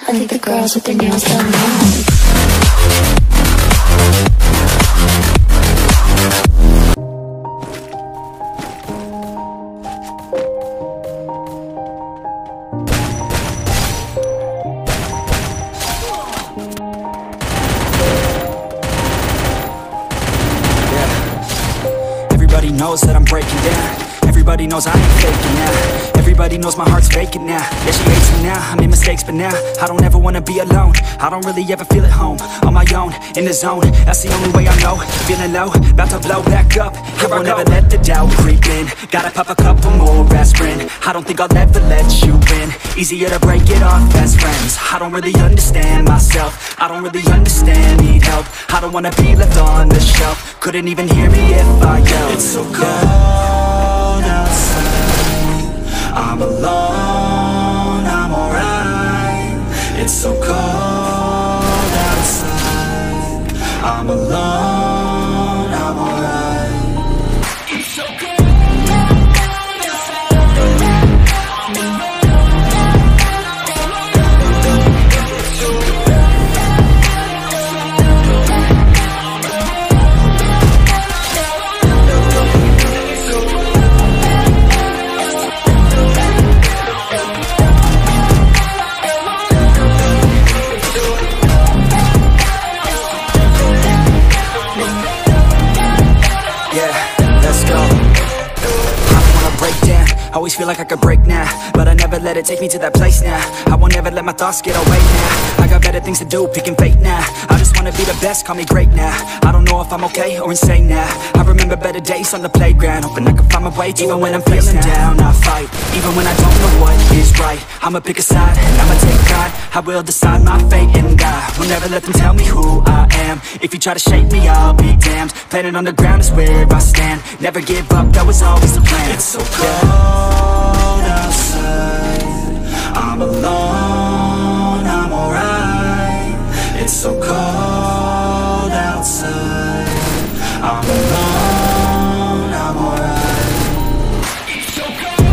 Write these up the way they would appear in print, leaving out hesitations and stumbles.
I think the girls with their nails done now. Everybody knows that I'm breaking down. Everybody knows I ain't faking now. Everybody knows my heart's vacant now. Yeah, she hates me now, I made mistakes but now I don't ever wanna be alone. I don't really ever feel at home. On my own, in the zone, that's the only way I know. Feeling low, about to blow back up. I won't ever let the doubt creep in. Gotta pop a couple more aspirin. I don't think I'll ever let you in. Easier to break it off best friends. I don't really understand myself. I don't really understand, need help. I don't wanna be left on the shelf. Couldn't even hear me if I yelled. It's so cold outside, I'm alone, I'm alright. It's so cold outside, I'm alone, I'm alright. It's so cold. Always feel like I could break now, but I never let it take me to that place now. I won't ever let my thoughts get away now. I got better things to do, picking fate now. I just wanna be the best, call me great now. I don't know if I'm okay or insane now. I remember better days on the playground, hoping I can find my way to even when I'm feeling down, I fight. Even when I don't know what is right, I'ma pick a side, I'ma take pride. I will decide my fate and die. Will never let them tell me who I am. If you try to shake me, I'll be damned. Planet on the ground is where I stand. Never give up, that was always the plan. It's so cold outside, I'm alone, I'm alright. It's so cold outside, I'm alone, I'm alright. It's so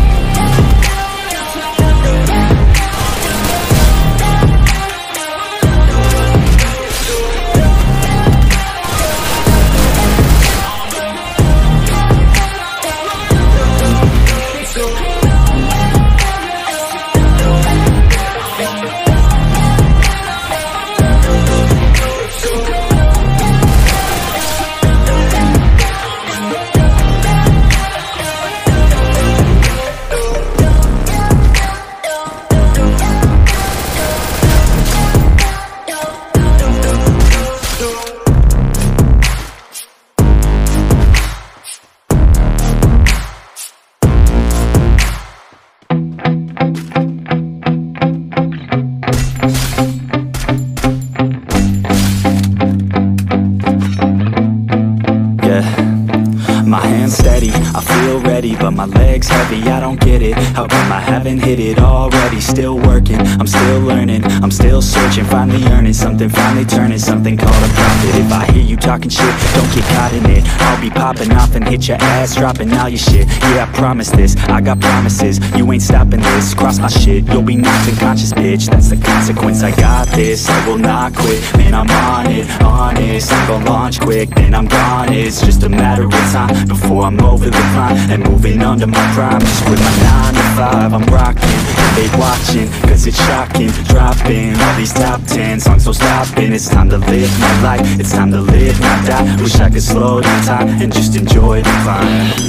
but my legs heavy, I don't get it. How come I haven't hit it already? Still working, I'm still learning, I'm still searching. Finally earning something, finally turning something called a profit. If I hear you talking shit, don't get caught in it. I'll be popping off and hit your ass, dropping all your shit. Yeah, I promise this, I got promises. You ain't stopping this, cross my shit, you'll be knocked unconscious, bitch. That's the consequence, I got this, I will not quit. Man, I'm on it, honest. I'm gon' launch quick, then I'm gone. It's just a matter of time before I'm over the climb and moving under my prime. Just with my 9 to 5, I'm rocking, and they watching, cause it's shocking. Dropping all these top 10 songs, so stopping. It's time to live my life, it's time to live, not die. Wish I could slow down time and just enjoy the climb.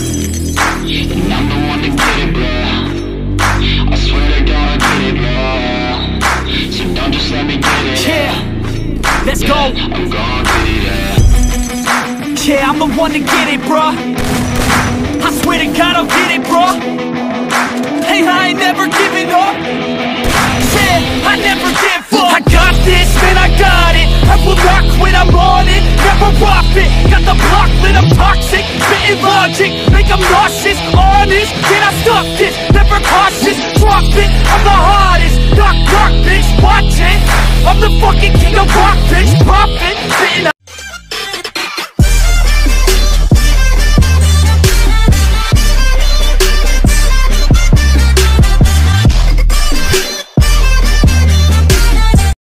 And I'm the one to get it, bro. I swear to God I get it, bro. So don't just let me get it. Yeah, let's go. I'm gon' get it, yeah. Yeah, I'm the one to get it, bro. I swear to God I'll get it, bro. Hey, I ain't never giving up. Yeah, I never give up. I got this, man, I got it. I will not quit, I'm on it. Never off it. Got the block lit, I'm toxic. Spitting logic, make them nauseous. Honest, can I stop this? Never cautious, drop it. I'm the hardest. Knock, knock, bitch, watch it. I'm the fucking king of rock, bitch. Pop it, spitting